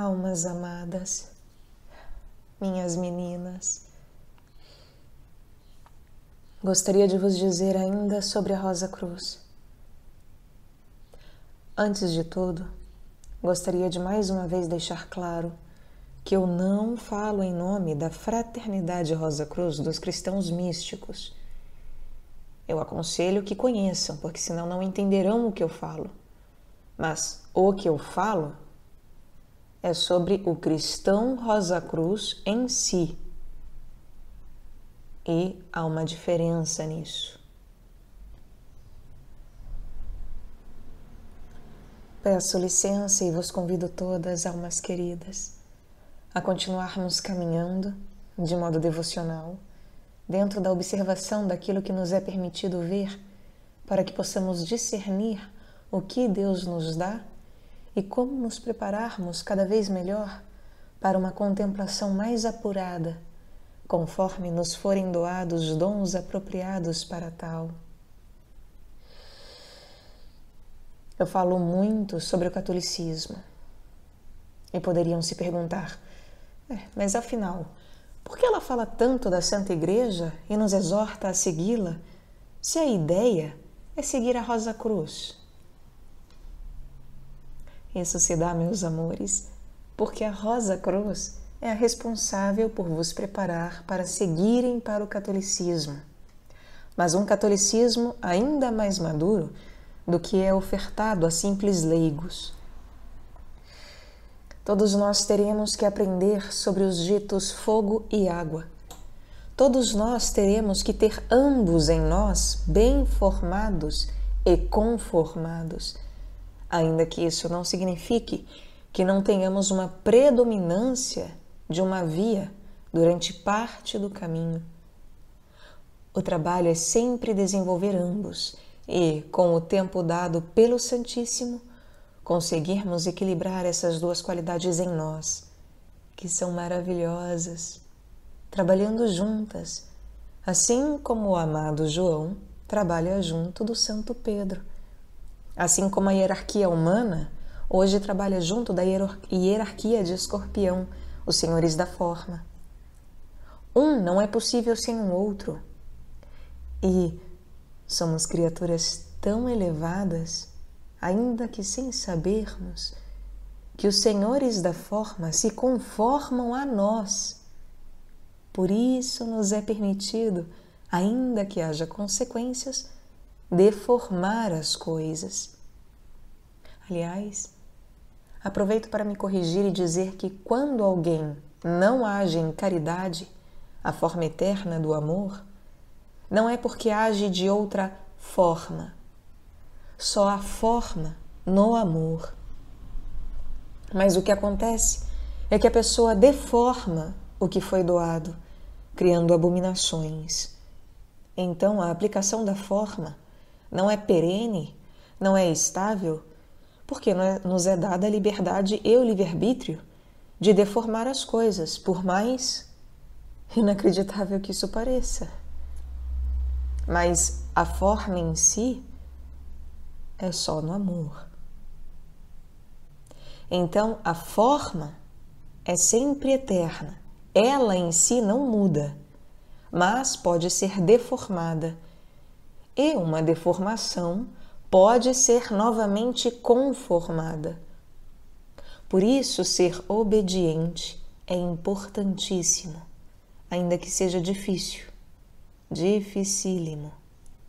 Almas amadas, minhas meninas, gostaria de vos dizer ainda sobre a Rosa Cruz. Antes de tudo, gostaria de mais uma vez deixar claro que eu não falo em nome da Fraternidade Rosa Cruz dos cristãos místicos. Eu aconselho que conheçam, porque senão não entenderão o que eu falo. Mas o que eu falo é sobre o cristão Rosa Cruz em si. E há uma diferença nisso. Peço licença e vos convido todas, almas queridas, a continuarmos caminhando de modo devocional, dentro da observação daquilo que nos é permitido ver, para que possamos discernir o que Deus nos dá e como nos prepararmos cada vez melhor para uma contemplação mais apurada, conforme nos forem doados dons apropriados para tal. Eu falo muito sobre o catolicismo e poderiam se perguntar, mas afinal, por que ela fala tanto da Santa Igreja e nos exorta a segui-la, se a ideia é seguir a Rosa Cruz? Isso se dá, meus amores, porque a Rosa Cruz é a responsável por vos preparar para seguirem para o catolicismo, mas um catolicismo ainda mais maduro do que é ofertado a simples leigos. Todos nós teremos que aprender sobre os ditos fogo e água. Todos nós teremos que ter ambos em nós bem formados e conformados, ainda que isso não signifique que não tenhamos uma predominância de uma via durante parte do caminho. O trabalho é sempre desenvolver ambos e, com o tempo dado pelo Santíssimo, conseguirmos equilibrar essas duas qualidades em nós, que são maravilhosas, trabalhando juntas, assim como o amado João trabalha junto do Santo Pedro. Assim como a hierarquia humana hoje trabalha junto da hierarquia de Escorpião, os senhores da forma. Um não é possível sem o outro. E somos criaturas tão elevadas, ainda que sem sabermos, que os senhores da forma se conformam a nós. Por isso nos é permitido, ainda que haja consequências, deformar as coisas. Aliás, aproveito para me corrigir e dizer que quando alguém não age em caridade, a forma eterna do amor, não é porque age de outra forma. Só há forma no amor. Mas o que acontece é que a pessoa deforma o que foi doado, criando abominações. Então, a aplicação da forma não é perene, não é estável, porque nos é dada a liberdade e o livre-arbítrio de deformar as coisas, por mais inacreditável que isso pareça. Mas a forma em si é só no amor. Então, a forma é sempre eterna. Ela em si não muda, mas pode ser deformada. E uma deformação pode ser novamente conformada. Por isso, ser obediente é importantíssimo, ainda que seja difícil, dificílimo.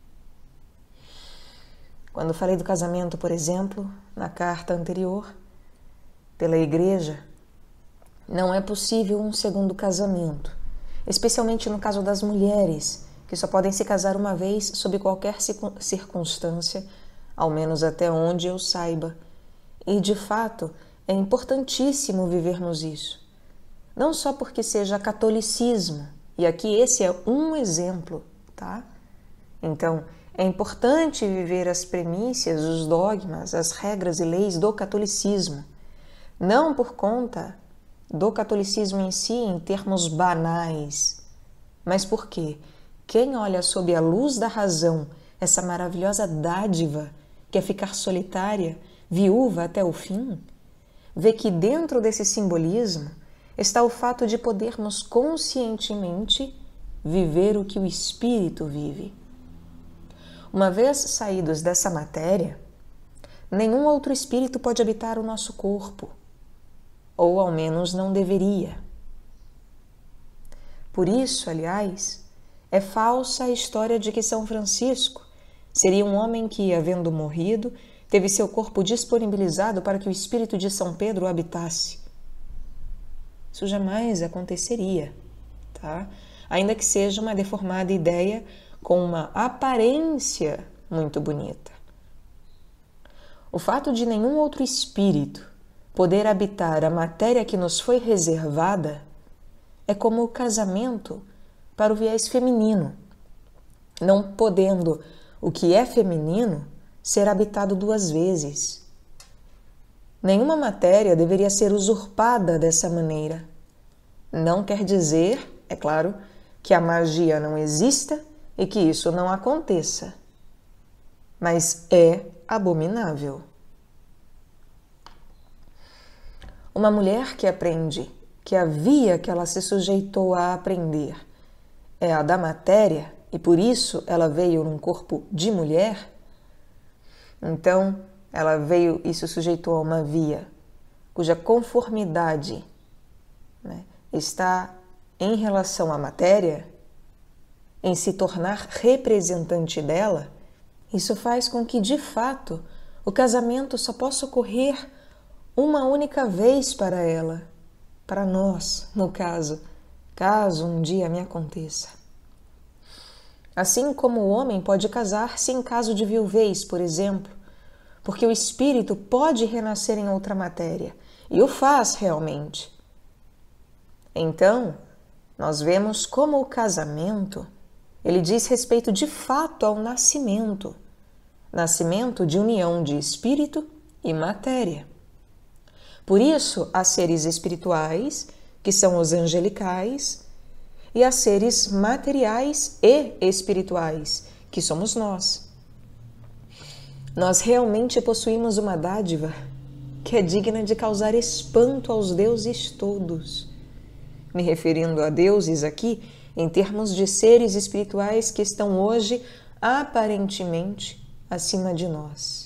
Quando falei do casamento, por exemplo, na carta anterior, pela Igreja, não é possível um segundo casamento, especialmente no caso das mulheres, que só podem se casar uma vez sob qualquer circunstância, ao menos até onde eu saiba. E, de fato, é importantíssimo vivermos isso. Não só porque seja catolicismo, e aqui esse é um exemplo, tá? Então, é importante viver as premissas, os dogmas, as regras e leis do catolicismo, não por conta do catolicismo em si em termos banais, mas porque quem olha sob a luz da razão essa maravilhosa dádiva que é ficar solitária, viúva até o fim, vê que dentro desse simbolismo está o fato de podermos conscientemente viver o que o espírito vive. Uma vez saídos dessa matéria, nenhum outro espírito pode habitar o nosso corpo, ou ao menos não deveria. Por isso, aliás, é falsa a história de que São Francisco seria um homem que, havendo morrido, teve seu corpo disponibilizado para que o espírito de São Pedro o habitasse. Isso jamais aconteceria, tá? Ainda que seja uma deformada ideia com uma aparência muito bonita. O fato de nenhum outro espírito poder habitar a matéria que nos foi reservada é como o casamento para o viés feminino, não podendo o que é feminino ser habitado duas vezes. Nenhuma matéria deveria ser usurpada dessa maneira. Não quer dizer, é claro, que a magia não exista e que isso não aconteça, mas é abominável. Uma mulher que aprende que a via que ela se sujeitou a aprender é a da matéria e por isso ela veio num corpo de mulher, então ela veio e se sujeitou a uma via cuja conformidade, está em relação à matéria, em se tornar representante dela, isso faz com que, de fato, o casamento só possa ocorrer uma única vez para ela, para nós, no caso um dia me aconteça. Assim como o homem pode casar-se em caso de viuvez, por exemplo, porque o espírito pode renascer em outra matéria, e o faz realmente. Então, nós vemos como o casamento, ele diz respeito de fato ao nascimento de união de espírito e matéria. Por isso, há seres espirituais, que são os angelicais, e há seres materiais e espirituais, que somos nós. Nós realmente possuímos uma dádiva que é digna de causar espanto aos deuses todos. Me referindo a deuses aqui em termos de seres espirituais que estão hoje aparentemente acima de nós.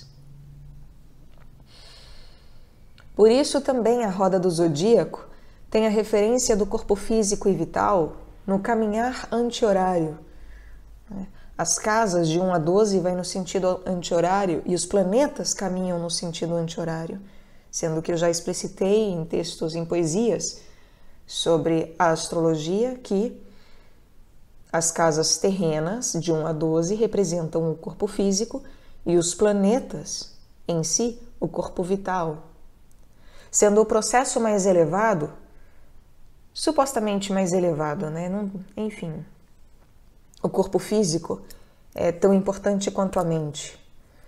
Por isso também a roda do zodíaco tem a referência do corpo físico e vital no caminhar anti-horário. As casas de 1 a 12 vai no sentido anti-horário e os planetas caminham no sentido anti-horário, sendo que eu já explicitei em textos, em poesias, sobre a astrologia que as casas terrenas de 1 a 12 representam o corpo físico e os planetas em si o corpo vital. Sendo o processo mais elevado, supostamente mais elevado, enfim, o corpo físico é tão importante quanto a mente,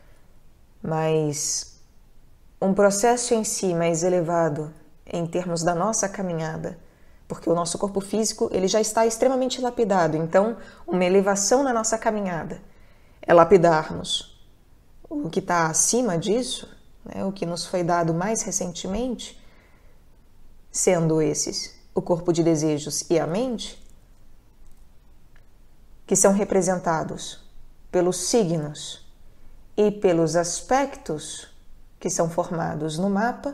mas um processo em si mais elevado em termos da nossa caminhada, porque o nosso corpo físico ele já está extremamente lapidado, então uma elevação na nossa caminhada é lapidarmos o que está acima disso, o que nos foi dado mais recentemente, sendo esses o corpo de desejos e a mente, que são representados pelos signos e pelos aspectos que são formados no mapa,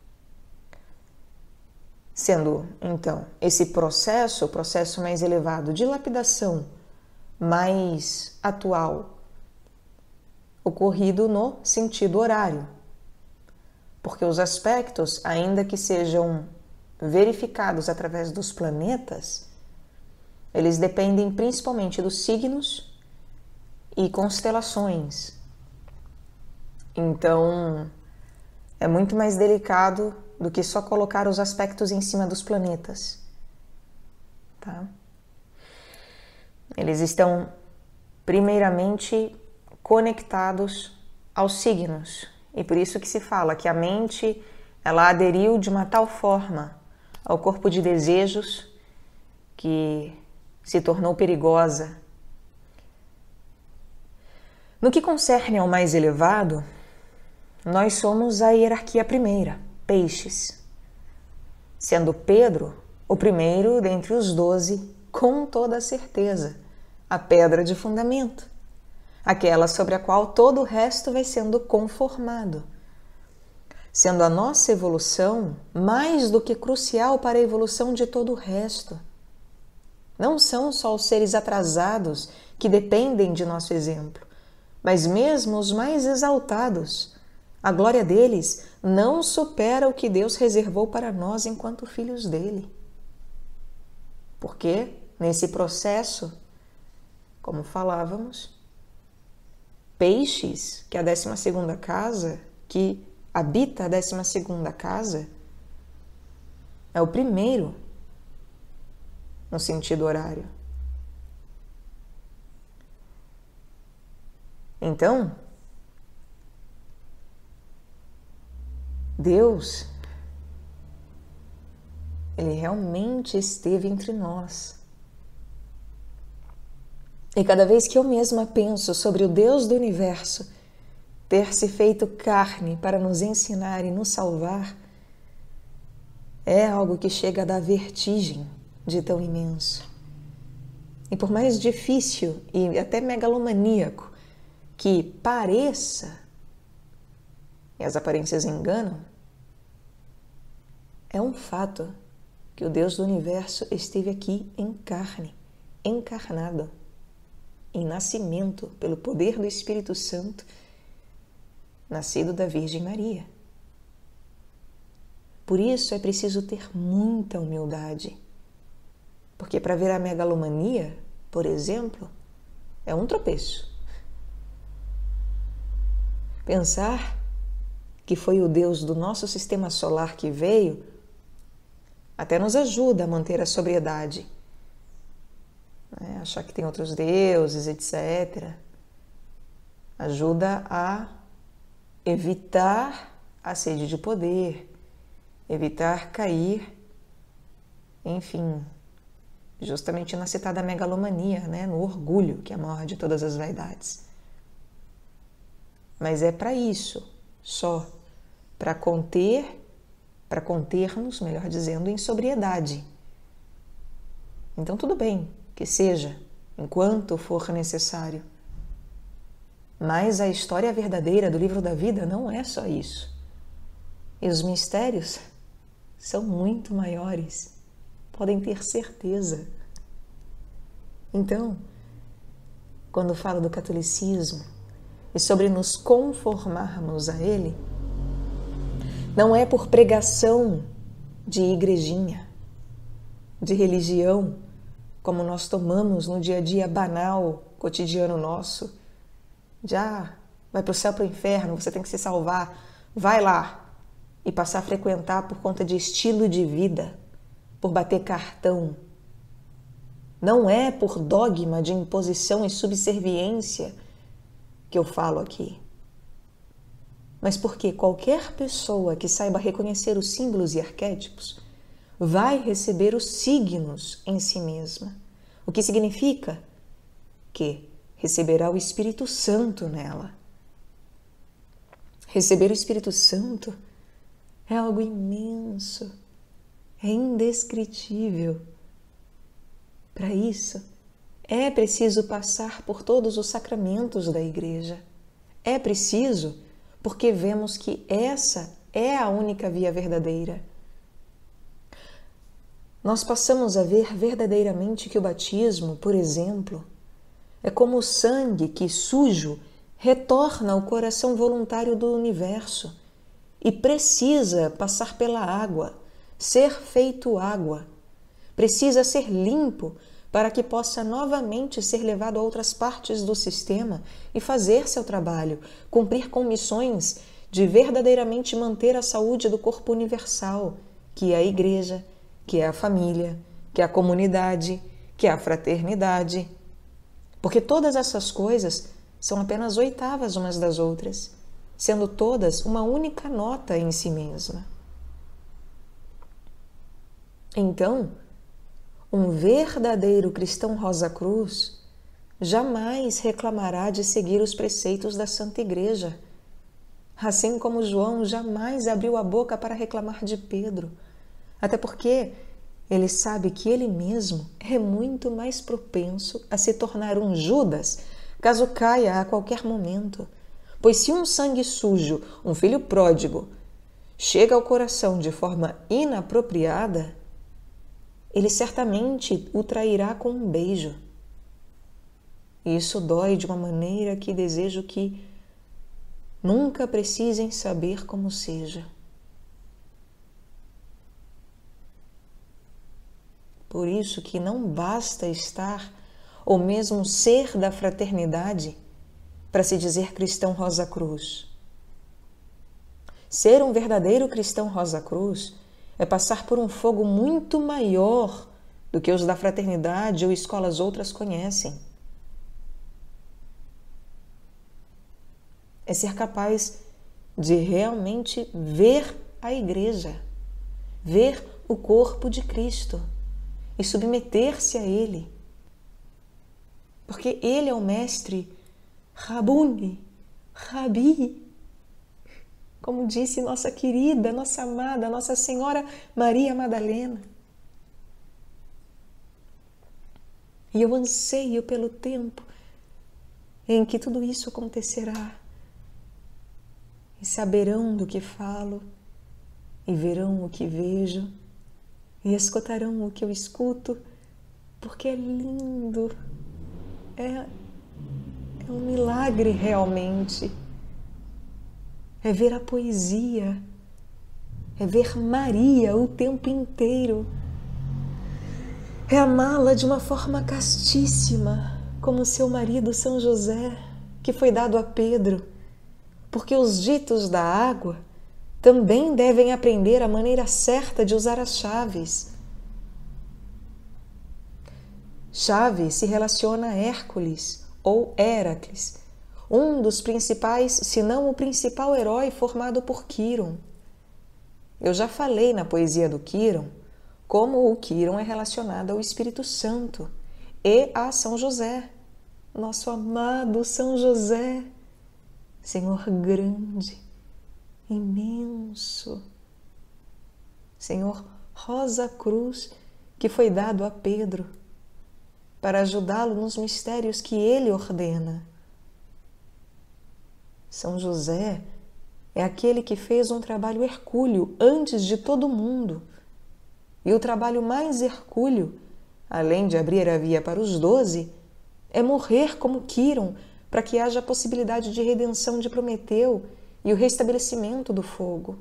sendo, então, esse processo, o processo mais elevado de lapidação, mais atual, ocorrido no sentido horário. Porque os aspectos, ainda que sejam verificados através dos planetas, eles dependem principalmente dos signos e constelações. Então, é muito mais delicado do que só colocar os aspectos em cima dos planetas, tá? Eles estão primeiramente conectados aos signos, e por isso que se fala que a mente ela aderiu de uma tal forma ao corpo de desejos que se tornou perigosa. No que concerne ao mais elevado, nós somos a hierarquia primeira, peixes, sendo Pedro o primeiro dentre os 12, com toda certeza, a pedra de fundamento, aquela sobre a qual todo o resto vai sendo conformado, sendo a nossa evolução mais do que crucial para a evolução de todo o resto. Não são só os seres atrasados que dependem de nosso exemplo, mas mesmo os mais exaltados. A glória deles não supera o que Deus reservou para nós enquanto filhos dele. Porque, nesse processo, como falávamos, peixes, que é a 12ª casa, que habita a 12ª casa, é o primeiro no sentido horário. Então, Deus, Ele realmente esteve entre nós. E cada vez que eu mesma penso sobre o Deus do universo ter se feito carne para nos ensinar e nos salvar, é algo que chega a dar vertigem de tão imenso. E por mais difícil e até megalomaníaco que pareça, e as aparências enganam, é um fato que o Deus do universo esteve aqui em carne, encarnado, em nascimento pelo poder do Espírito Santo, nascido da Virgem Maria. Por isso é preciso ter muita humildade, porque para ver a megalomania, por exemplo, é um tropeço. Pensar que foi o Deus do nosso sistema solar que veio, até nos ajuda a manter a sobriedade. Achar que tem outros deuses, etc. Ajuda a evitar a sede de poder, evitar cair, enfim, justamente na citada megalomania, no orgulho, que é a maior de todas as vaidades. Mas é para isso, só para conter-nos, melhor dizendo, em sobriedade. Então tudo bem que seja, enquanto for necessário. Mas a história verdadeira do livro da vida não é só isso. E os mistérios são muito maiores, podem ter certeza. Então, quando falo do catolicismo e sobre nos conformarmos a ele, não é por pregação de igrejinha, de religião, como nós tomamos no dia a dia banal, cotidiano nosso. Já vai para o céu, para o inferno, você tem que se salvar, vai lá, e passar a frequentar por conta de estilo de vida, por bater cartão. Não é por dogma de imposição e subserviência que eu falo aqui, mas porque qualquer pessoa que saiba reconhecer os símbolos e arquétipos vai receber os signos em si mesma, o que significa que receberá o Espírito Santo nela. Receber o Espírito Santo é algo imenso, é indescritível. Para isso, é preciso passar por todos os sacramentos da Igreja. É preciso porque vemos que essa é a única via verdadeira. Nós passamos a ver verdadeiramente que o batismo, por exemplo, é como o sangue que, sujo, retorna ao coração voluntário do universo e precisa passar pela água, ser feito água. Precisa ser limpo para que possa novamente ser levado a outras partes do sistema e fazer seu trabalho, cumprir com missões de verdadeiramente manter a saúde do corpo universal, que é a Igreja, que é a família, que é a comunidade, que é a fraternidade. Porque todas essas coisas são apenas oitavas umas das outras, sendo todas uma única nota em si mesma. Então, um verdadeiro cristão Rosa Cruz jamais reclamará de seguir os preceitos da Santa Igreja. assim como João jamais abriu a boca para reclamar de Pedro, até porque ele sabe que ele mesmo é muito mais propenso a se tornar um Judas caso caia a qualquer momento. Pois se um sangue sujo, um filho pródigo, chega ao coração de forma inapropriada, ele certamente o trairá com um beijo. E isso dói de uma maneira que desejo que nunca precisem saber como seja. Por isso que não basta estar ou mesmo ser da fraternidade para se dizer cristão Rosa Cruz. Ser um verdadeiro cristão Rosa Cruz é passar por um fogo muito maior do que os da fraternidade ou escolas outras conhecem. É ser capaz de realmente ver a igreja, ver o corpo de Cristo e submeter-se a Ele. Porque Ele é o mestre Rabuni, Rabi, como disse nossa querida, nossa amada, Nossa Senhora Maria Madalena. E eu anseio pelo tempo em que tudo isso acontecerá. E saberão do que falo, e verão o que vejo, e escutarão o que eu escuto, porque é lindo, é um milagre realmente. É ver a poesia, é ver Maria o tempo inteiro, é amá-la de uma forma castíssima, como seu marido São José, que foi dado a Pedro, porque os ditos da água também devem aprender a maneira certa de usar as chaves. Chave se relaciona a Hércules ou Héracles, um dos principais, se não o principal herói formado por Quirón. Eu já falei na poesia do Quirón como o Quirón é relacionado ao Espírito Santo e a São José, nosso amado São José, Senhor grande, imenso, Senhor Rosa Cruz, que foi dado a Pedro para ajudá-lo nos mistérios que ele ordena. São José é aquele que fez um trabalho hercúleo antes de todo mundo. E o trabalho mais hercúleo, além de abrir a via para os 12, é morrer como Quirón, para que haja a possibilidade de redenção de Prometeu e o restabelecimento do fogo.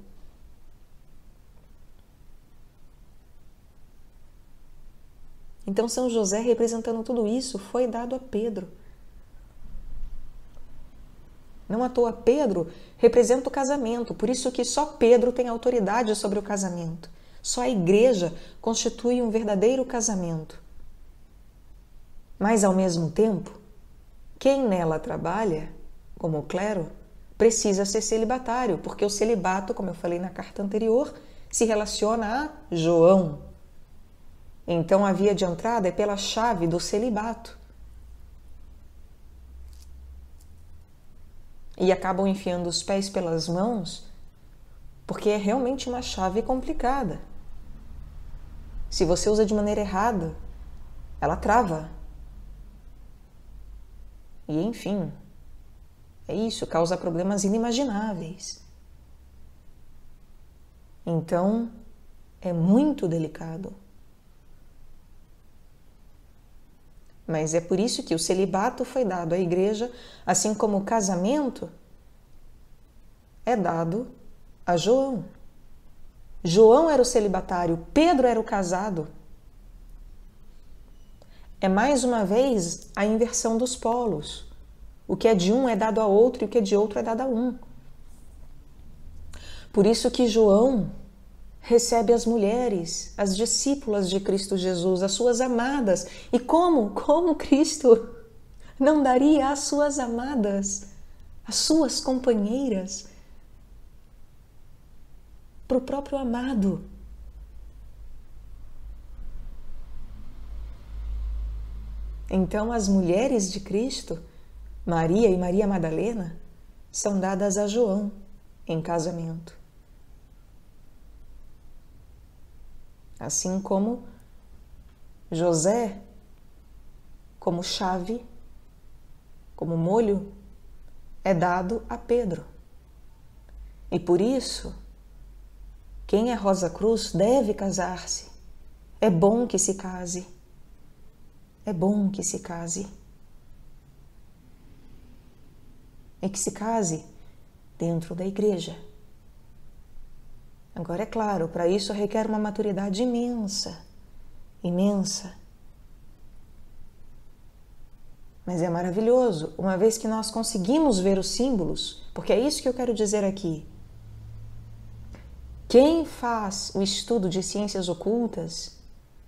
Então São José, representando tudo isso, foi dado a Pedro. Não à toa Pedro representa o casamento, por isso que só Pedro tem autoridade sobre o casamento. Só a igreja constitui um verdadeiro casamento. Mas, ao mesmo tempo, quem nela trabalha, como o clero, precisa ser celibatário, porque o celibato, como eu falei na carta anterior, se relaciona a João. Então, a via de entrada é pela chave do celibato. E acabam enfiando os pés pelas mãos, porque é realmente uma chave complicada. Se você usa de maneira errada, ela trava. E, enfim, é isso, causa problemas inimagináveis. Então, é muito delicado. Mas é por isso que o celibato foi dado à igreja, assim como o casamento é dado a João. João era o celibatário, Pedro era o casado. É mais uma vez a inversão dos polos. O que é de um é dado a outro e o que é de outro é dado a um. Por isso que João recebe as mulheres, as discípulas de Cristo Jesus, as suas amadas. E como Cristo não daria às suas amadas, às suas companheiras, para o próprio amado? Então, as mulheres de Cristo, Maria e Maria Madalena, são dadas a João, em casamento. Assim como José, como chave, como molho, é dado a Pedro. E por isso, quem é Rosa Cruz deve casar-se. É bom que se case. É bom que se case. E que se case dentro da igreja. Agora, é claro, para isso requer uma maturidade imensa, imensa. Mas é maravilhoso, uma vez que nós conseguimos ver os símbolos, porque é isso que eu quero dizer aqui. Quem faz o estudo de ciências ocultas,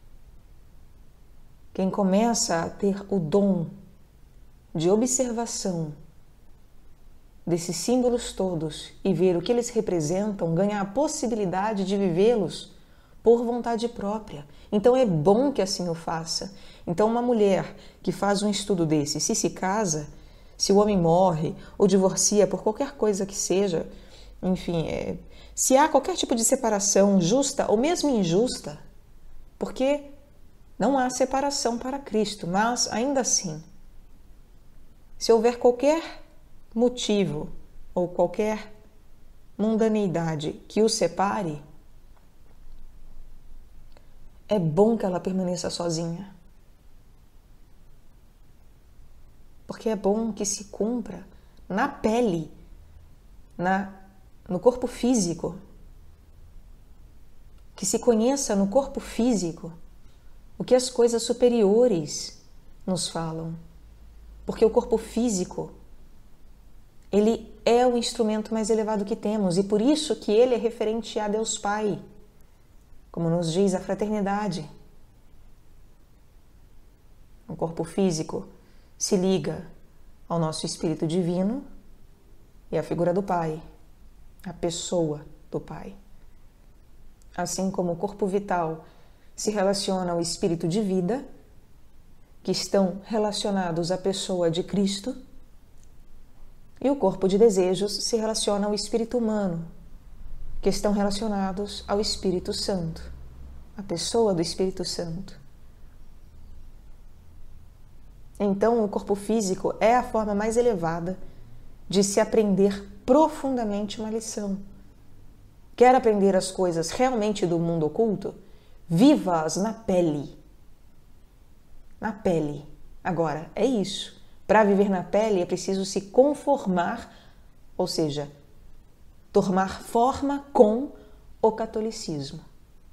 quem começa a ter o dom de observação desses símbolos todos e ver o que eles representam, ganha a possibilidade de vivê-los por vontade própria. Então é bom que assim o faça. Então uma mulher que faz um estudo desse, se casa, se o homem morre ou divorcia por qualquer coisa que seja, enfim, se há qualquer tipo de separação justa ou mesmo injusta, porque não há separação para Cristo, mas ainda assim, se houver qualquer motivo ou qualquer mundaneidade que o separe, é bom que ela permaneça sozinha. Porque é bom que se cumpra na pele, no corpo físico, que se conheça no corpo físico o que as coisas superiores nos falam. Porque o corpo físico, ele é o instrumento mais elevado que temos e por isso que ele é referente a Deus Pai, como nos diz a fraternidade. O corpo físico se liga ao nosso espírito divino e à figura do Pai, a pessoa do Pai. Assim como o corpo vital se relaciona ao espírito de vida, que estão relacionados à pessoa de Cristo, e o corpo de desejos se relaciona ao espírito humano, que estão relacionados ao Espírito Santo, a pessoa do Espírito Santo. Então, o corpo físico é a forma mais elevada de se aprender profundamente uma lição. Quer aprender as coisas realmente do mundo oculto? Viva-as na pele. Na pele. Agora, é isso. Para viver na pele é preciso se conformar, ou seja, tomar forma com o catolicismo.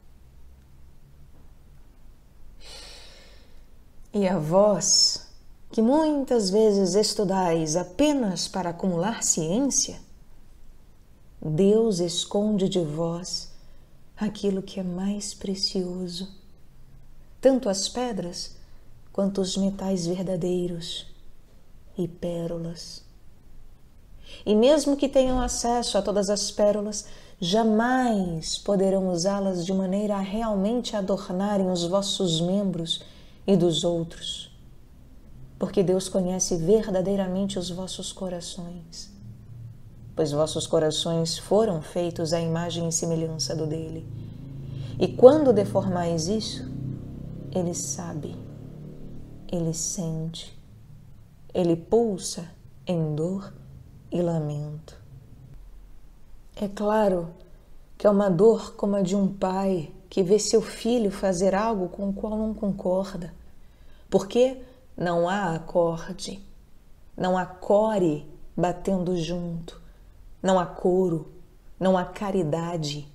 E a vós, que muitas vezes estudais apenas para acumular ciência, Deus esconde de vós aquilo que é mais precioso, tanto as pedras quanto os metais verdadeiros e pérolas. E mesmo que tenham acesso a todas as pérolas, jamais poderão usá-las de maneira a realmente adornarem os vossos membros e dos outros, porque Deus conhece verdadeiramente os vossos corações, pois vossos corações foram feitos à imagem e semelhança do dele. E quando deformais isso, ele sabe, ele sente, ele pulsa em dor e lamento. É claro que é uma dor como a de um pai que vê seu filho fazer algo com o qual não concorda, porque não há acorde, não há core batendo junto, não há coro, não há caridade.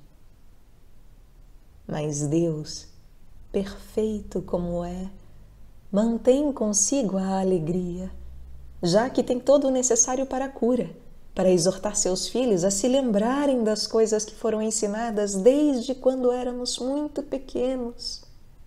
Mas Deus, perfeito como é, mantém consigo a alegria, já que tem todo o necessário para a cura, para exortar seus filhos a se lembrarem das coisas que foram ensinadas desde quando éramos muito pequenos.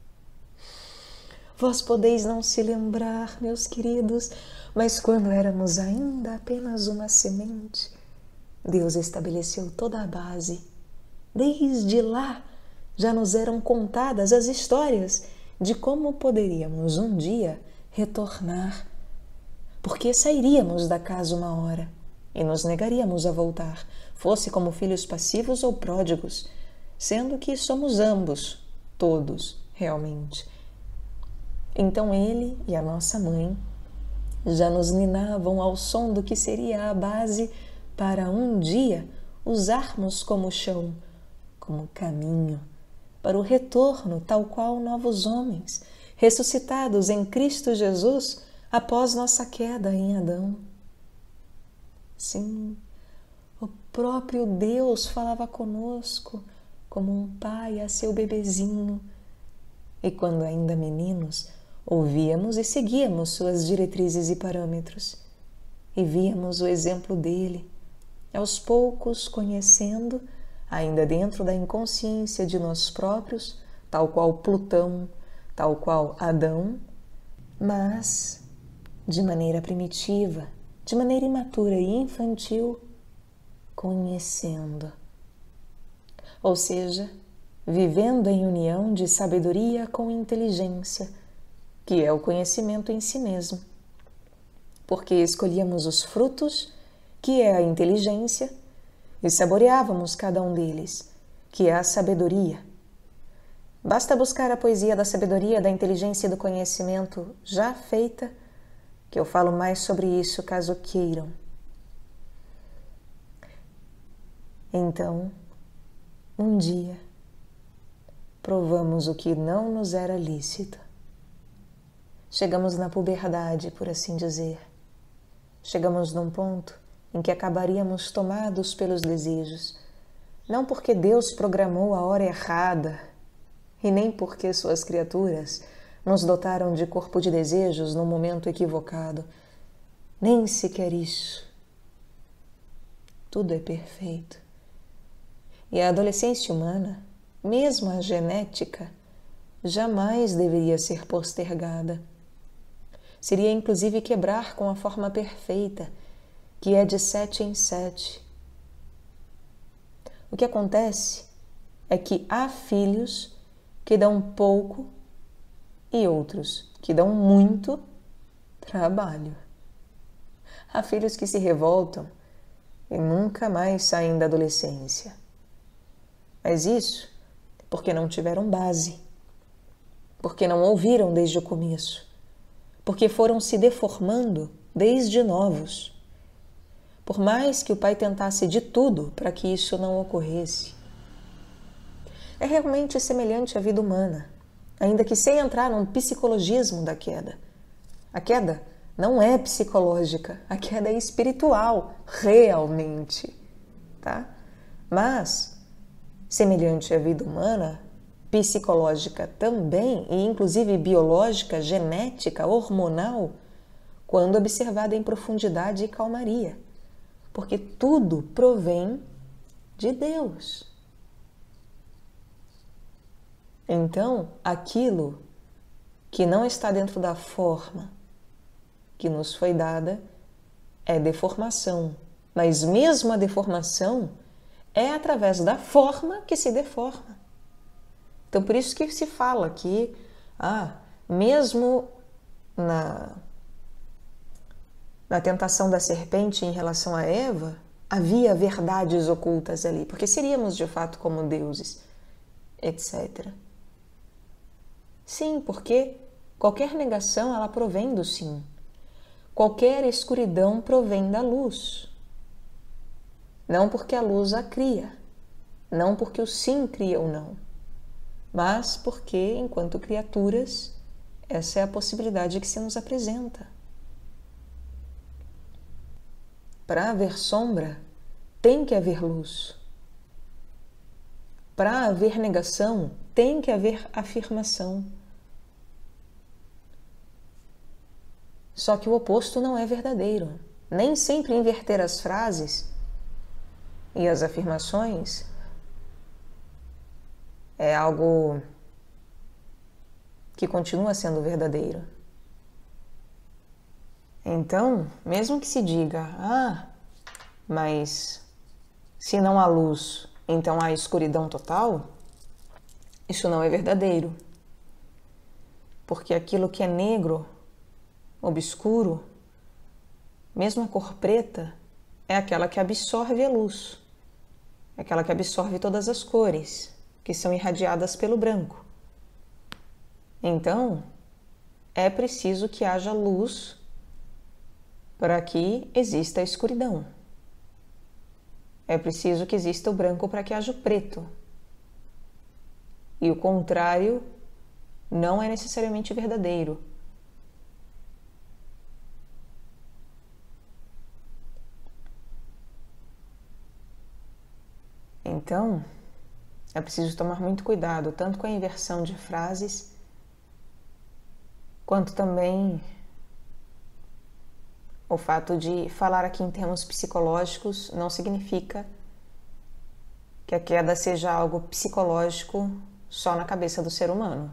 Vós podeis não se lembrar, meus queridos, mas quando éramos ainda apenas uma semente, Deus estabeleceu toda a base. Desde lá já nos eram contadas as histórias de como poderíamos um dia retornar, porque sairíamos da casa uma hora e nos negaríamos a voltar, fosse como filhos passivos ou pródigos, sendo que somos ambos, todos, realmente. Então ele e a nossa mãe já nos ninavam ao som do que seria a base para um dia usarmos como chão, como caminho, para o retorno tal qual novos homens, ressuscitados em Cristo Jesus após nossa queda em Adão. Sim, o próprio Deus falava conosco como um pai a seu bebezinho, e quando ainda meninos, ouvíamos e seguíamos suas diretrizes e parâmetros, e víamos o exemplo dele, aos poucos conhecendo, ainda dentro da inconsciência de nós próprios, tal qual Plutão, tal qual Adão, mas de maneira primitiva, de maneira imatura e infantil, conhecendo. Ou seja, vivendo em união de sabedoria com inteligência, que é o conhecimento em si mesmo. Porque escolhíamos os frutos, que é a inteligência, e saboreávamos cada um deles, que é a sabedoria. Basta buscar a poesia da sabedoria, da inteligência e do conhecimento já feita, que eu falo mais sobre isso caso queiram. Então, um dia, provamos o que não nos era lícito. Chegamos na puberdade, por assim dizer. Chegamos num ponto em que acabaríamos tomados pelos desejos, não porque Deus programou a hora errada, e nem porque suas criaturas nos dotaram de corpo de desejos no momento equivocado. Nem sequer isso. Tudo é perfeito. E a adolescência humana, mesmo a genética, jamais deveria ser postergada. Seria inclusive quebrar com a forma perfeita, que é de 7 em 7. O que acontece é que há filhos que dão pouco e outros que dão muito trabalho. Há filhos que se revoltam e nunca mais saem da adolescência. Mas isso porque não tiveram base, porque não ouviram desde o começo, porque foram se deformando desde novos. Por mais que o pai tentasse de tudo para que isso não ocorresse. É realmente semelhante à vida humana, ainda que sem entrar num psicologismo da queda. A queda não é psicológica, a queda é espiritual, realmente, tá? Mas, semelhante à vida humana, psicológica também, e inclusive biológica, genética, hormonal, quando observada em profundidade e calmaria, porque tudo provém de Deus. Então, aquilo que não está dentro da forma que nos foi dada é deformação, mas mesmo a deformação é através da forma que se deforma. Então, por isso que se fala que, mesmo na tentação da serpente em relação a Eva, havia verdades ocultas ali, porque seríamos de fato como deuses, etc. Sim, porque qualquer negação, ela provém do sim. Qualquer escuridão provém da luz. Não porque a luz a cria, não porque o sim cria o não, mas porque, enquanto criaturas, essa é a possibilidade que se nos apresenta. Para haver sombra, tem que haver luz. Para haver negação, tem que haver afirmação. Só que o oposto não é verdadeiro. Nem sempre inverter as frases e as afirmações é algo que continua sendo verdadeiro. Então, mesmo que se diga, mas se não há luz, então há escuridão total, isso não é verdadeiro. Porque aquilo que é negro, obscuro, mesmo a cor preta, é aquela que absorve a luz, é aquela que absorve todas as cores que são irradiadas pelo branco. Então, é preciso que haja luz para que exista a escuridão. É preciso que exista o branco para que haja o preto. E o contrário não é necessariamente verdadeiro. Então, é preciso tomar muito cuidado, tanto com a inversão de frases, quanto também o fato de falar aqui em termos psicológicos não significa que a queda seja algo psicológico só na cabeça do ser humano.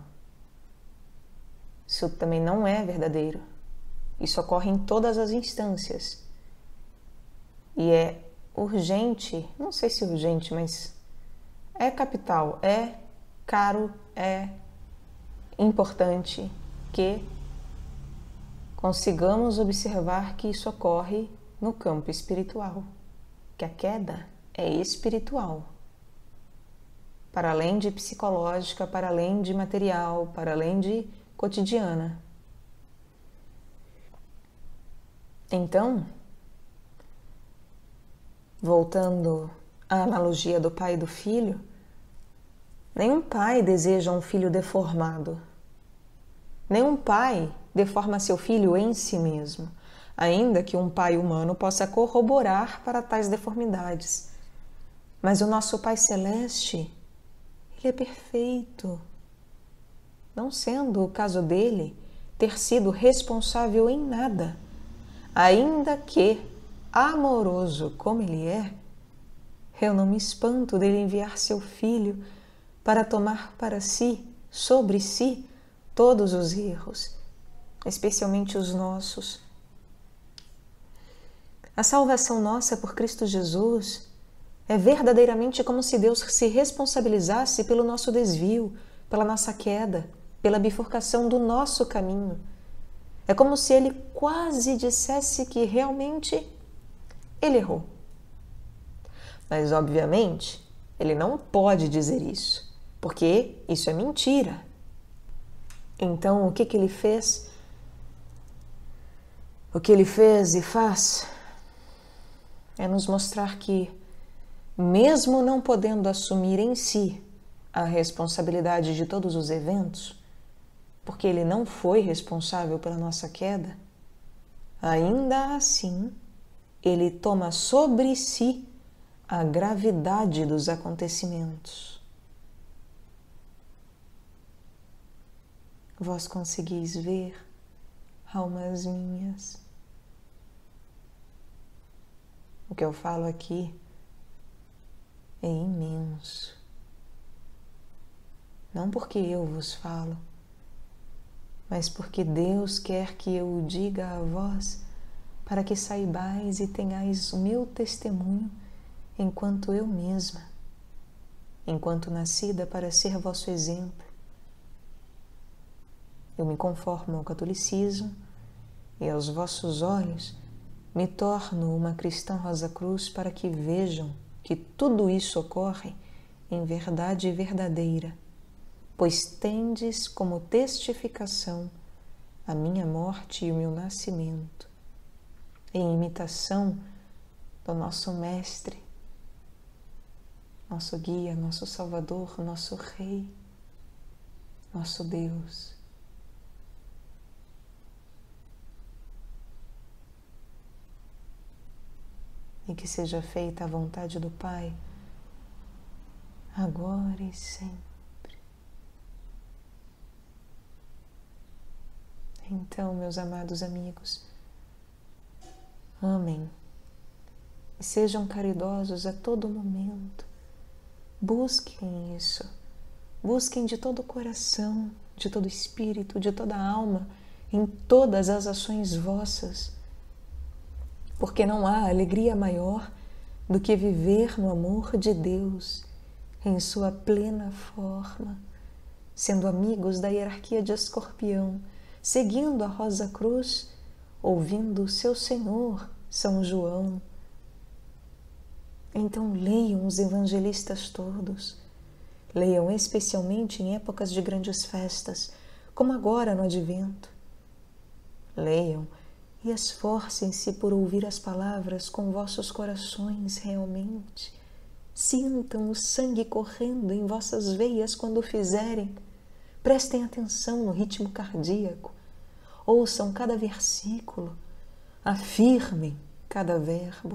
Isso também não é verdadeiro. Isso ocorre em todas as instâncias. E é urgente, não sei se urgente, mas é capital, é caro, é importante que consigamos observar que isso ocorre no campo espiritual, que a queda é espiritual, para além de psicológica, para além de material, para além de cotidiana. Então, voltando à analogia do pai e do filho, nenhum pai deseja um filho deformado. Nenhum pai deforma seu filho em si mesmo, ainda que um pai humano possa corroborar para tais deformidades. Mas o nosso Pai Celeste, ele é perfeito, não sendo o caso dele ter sido responsável em nada, ainda que, amoroso como ele é, eu não me espanto dele enviar seu filho para tomar para si, sobre si, todos os erros, especialmente os nossos. A salvação nossa por Cristo Jesus é verdadeiramente como se Deus se responsabilizasse pelo nosso desvio, pela nossa queda, pela bifurcação do nosso caminho. É como se Ele quase dissesse que realmente Ele errou. Mas, obviamente, Ele não pode dizer isso, porque isso é mentira. Então, o que Ele fez? O que Ele fez e faz é nos mostrar que, mesmo não podendo assumir em si a responsabilidade de todos os eventos, porque Ele não foi responsável pela nossa queda, ainda assim, Ele toma sobre si a gravidade dos acontecimentos. Vós conseguis ver, almas minhas? O que eu falo aqui é imenso. Não porque eu vos falo, mas porque Deus quer que eu o diga a vós, para que saibais e tenhais o meu testemunho enquanto eu mesma, enquanto nascida para ser vosso exemplo. Eu me conformo ao catolicismo e aos vossos olhos me torno uma cristã Rosa Cruz para que vejam que tudo isso ocorre em verdade verdadeira, pois tendes como testificação a minha morte e o meu nascimento, em imitação do nosso Mestre, nosso guia, nosso Salvador, nosso Rei, nosso Deus. E que seja feita a vontade do Pai, agora e sempre. Então, meus amados amigos, amem e sejam caridosos a todo momento. Busquem isso, busquem de todo o coração, de todo o espírito, de toda a alma, em todas as ações vossas, porque não há alegria maior do que viver no amor de Deus em sua plena forma, sendo amigos da hierarquia de Escorpião, seguindo a Rosa Cruz, ouvindo o seu Senhor, São João, Então leiam os evangelistas todos. Leiam especialmente em épocas de grandes festas, como agora no Advento. Leiam e esforcem-se por ouvir as palavras com vossos corações realmente. Sintam o sangue correndo em vossas veias quando o fizerem. Prestem atenção no ritmo cardíaco. Ouçam cada versículo. Afirmem cada verbo.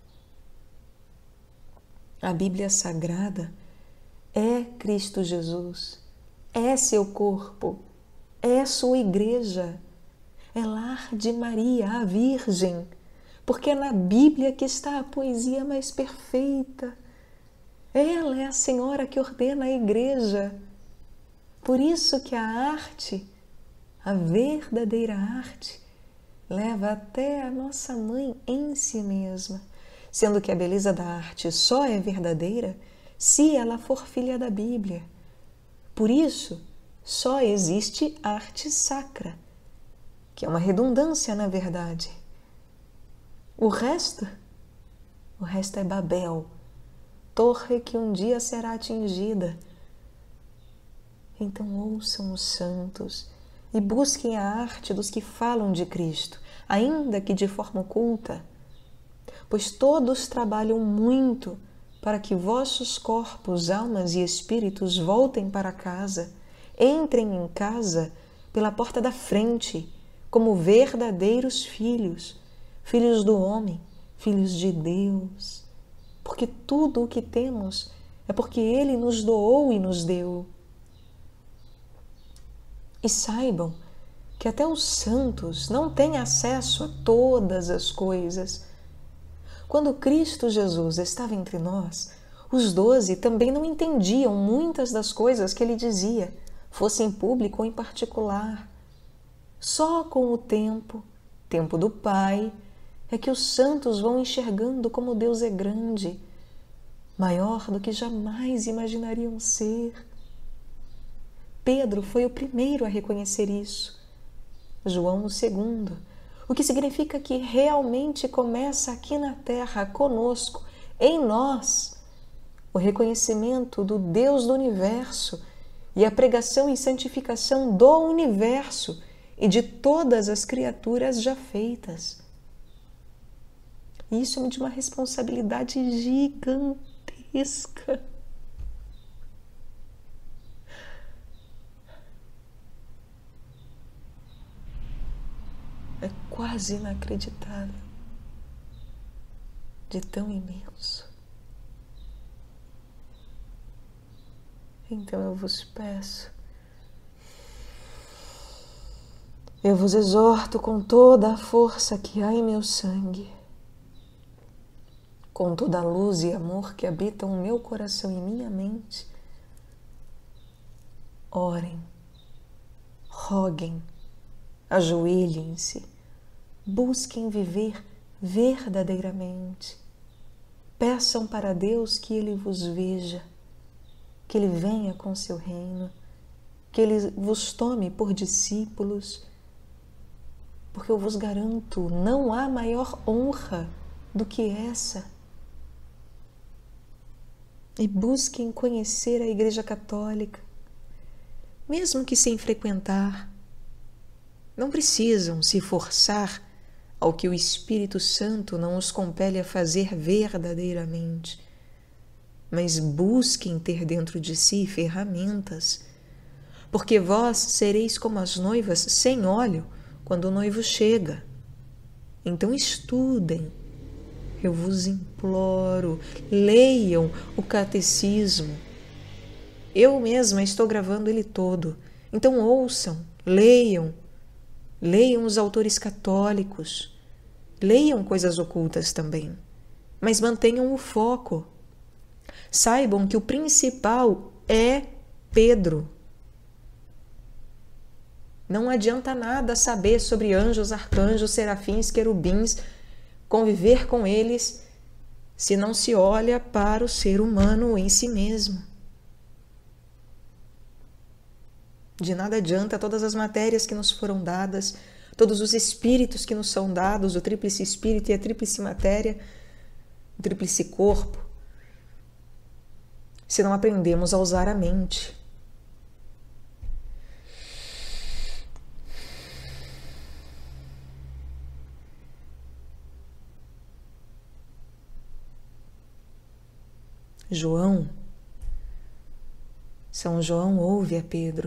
A Bíblia Sagrada é Cristo Jesus, é seu corpo, é sua igreja, é lar de Maria, a Virgem, porque é na Bíblia que está a poesia mais perfeita. Ela é a Senhora que ordena a igreja. Por isso que a arte, a verdadeira arte, leva até a nossa mãe em si mesma, sendo que a beleza da arte só é verdadeira se ela for filha da Bíblia. Por isso, só existe arte sacra, que é uma redundância na verdade. O resto é Babel, torre que um dia será atingida. Então ouçam os santos e busquem a arte dos que falam de Cristo, ainda que de forma oculta, pois todos trabalham muito para que vossos corpos, almas e espíritos voltem para casa, entrem em casa pela porta da frente, como verdadeiros filhos, filhos do homem, filhos de Deus, porque tudo o que temos é porque Ele nos doou e nos deu. E saibam que até os santos não têm acesso a todas as coisas. Quando Cristo Jesus estava entre nós, os 12 também não entendiam muitas das coisas que ele dizia, fosse em público ou em particular. Só com o tempo do Pai, é que os santos vão enxergando como Deus é grande, maior do que jamais imaginariam ser. Pedro foi o primeiro a reconhecer isso. João o segundo, o que significa que realmente começa aqui na terra, conosco, em nós, o reconhecimento do Deus do universo e a pregação e santificação do universo e de todas as criaturas já feitas. Isso é de uma responsabilidade gigantesca. É quase inacreditável, de tão imenso. Então eu vos peço, eu vos exorto com toda a força que há em meu sangue, com toda a luz e amor que habitam o meu coração e minha mente, orem, roguem, ajoelhem-se, busquem viver verdadeiramente. Peçam para Deus que Ele vos veja, que Ele venha com seu reino, que Ele vos tome por discípulos, porque eu vos garanto, não há maior honra do que essa. E busquem conhecer a Igreja Católica, mesmo que sem frequentar. Não precisam se forçar ao que o Espírito Santo não os compele a fazer verdadeiramente, mas busquem ter dentro de si ferramentas, porque vós sereis como as noivas sem óleo quando o noivo chega. Então estudem, eu vos imploro, leiam o catecismo. Eu mesma estou gravando ele todo, então ouçam, leiam os autores católicos, leiam coisas ocultas também, mas mantenham o foco. Saibam que o principal é Pedro. Não adianta nada saber sobre anjos, arcanjos, serafins, querubins, conviver com eles, se não se olha para o ser humano em si mesmo. De nada adianta todas as matérias que nos foram dadas, todos os espíritos que nos são dados, o tríplice espírito e a tríplice matéria, tríplice corpo, se não aprendemos a usar a mente. São João ouve a Pedro.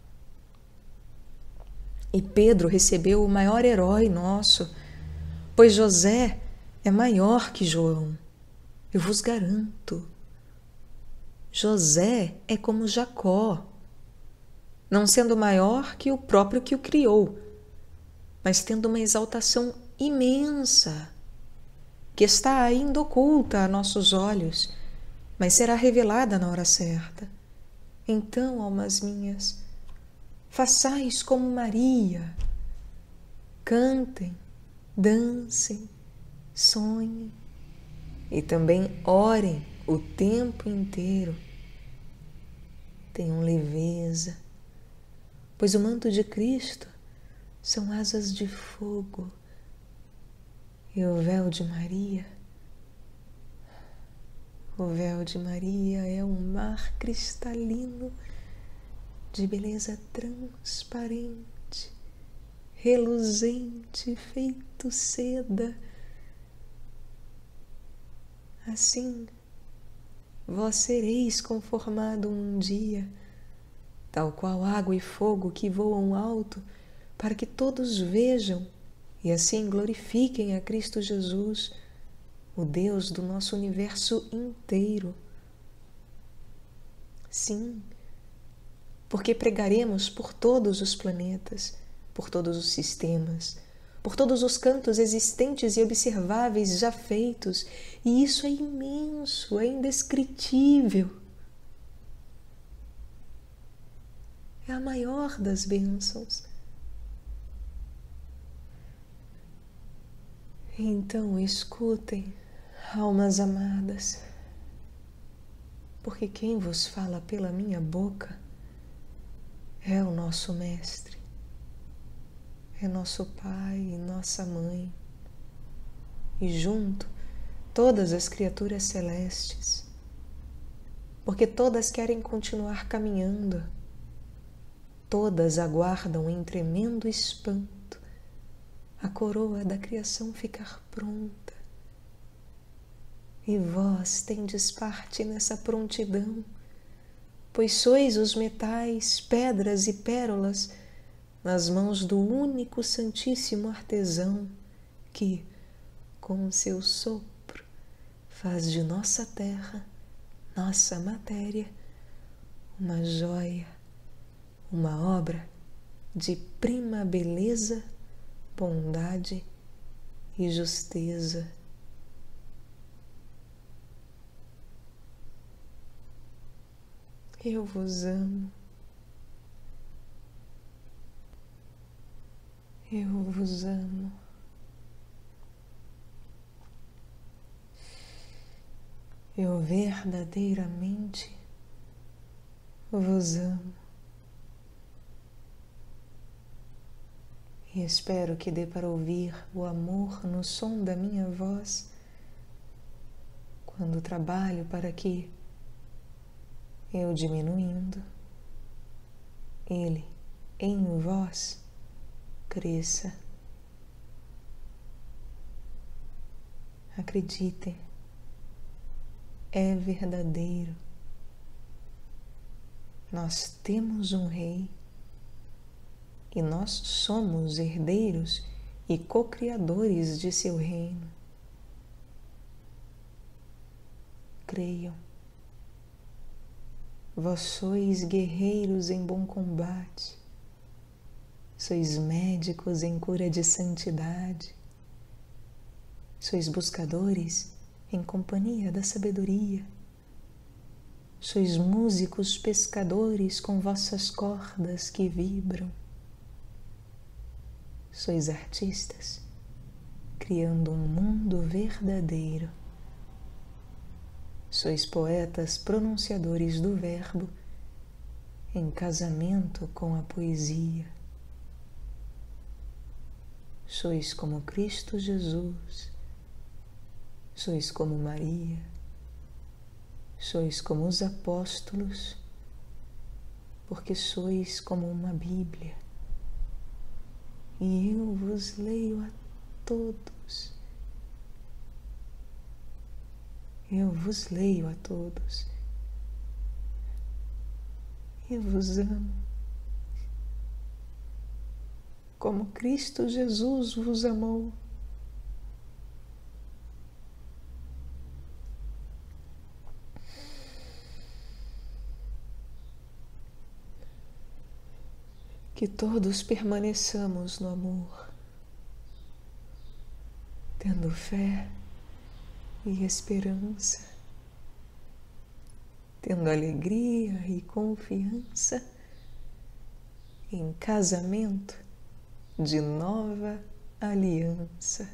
E Pedro recebeu o maior herói nosso, pois José é maior que João. Eu vos garanto. José é como Jacó, não sendo maior que o próprio que o criou, mas tendo uma exaltação imensa, que está ainda oculta a nossos olhos, mas será revelada na hora certa. Então, almas minhas, façais como Maria, cantem, dancem, sonhem e também orem o tempo inteiro. Tenham leveza, pois o manto de Cristo são asas de fogo e o véu de Maria é um mar cristalino de beleza transparente, reluzente, feito seda. Assim, vós sereis conformado um dia, tal qual água e fogo que voam alto, para que todos vejam e assim glorifiquem a Cristo Jesus, o Deus do nosso universo inteiro. Sim, porque pregaremos por todos os planetas, por todos os sistemas, por todos os cantos existentes e observáveis já feitos, e isso é imenso, é indescritível. É a maior das bênçãos. Então escutem, almas amadas, porque quem vos fala pela minha boca é o nosso Mestre, é nosso Pai e nossa Mãe, e junto todas as criaturas celestes, porque todas querem continuar caminhando, todas aguardam em tremendo espanto a coroa da criação ficar pronta. E vós tendes parte nessa prontidão, pois sois os metais, pedras e pérolas nas mãos do único Santíssimo Artesão que, com o seu sopro, faz de nossa terra, nossa matéria, uma joia, uma obra de prima beleza, bondade e justeza. Eu vos amo. Eu vos amo. Eu verdadeiramente vos amo. E espero que dê para ouvir o amor no som da minha voz, quando trabalho para que, eu diminuindo, Ele em vós cresça. Acreditem, é verdadeiro. Nós temos um Rei e nós somos herdeiros e co-criadores de seu reino. Creiam. Vós sois guerreiros em bom combate, sois médicos em cura de santidade, sois buscadores em companhia da sabedoria, sois músicos pescadores com vossas cordas que vibram, sois artistas criando um mundo verdadeiro. Sois poetas pronunciadores do verbo em casamento com a poesia. Sois como Cristo Jesus, Sois como Maria, sois como os apóstolos, porque sois como uma Bíblia, e eu vos leio a todos. Eu vos leio a todos. Eu vos amo, como Cristo Jesus vos amou. Que todos permaneçamos no amor, tendo fé e esperança, tendo alegria e confiança em casamento de nova aliança.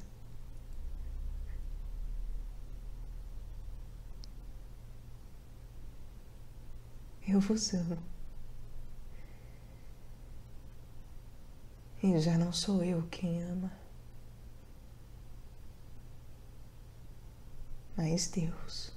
Eu vos amo. E já não sou eu quem ama, mas Deus.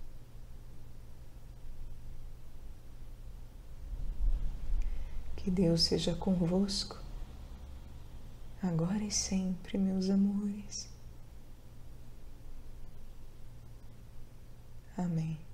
Que Deus seja convosco, agora e sempre, meus amores. Amém.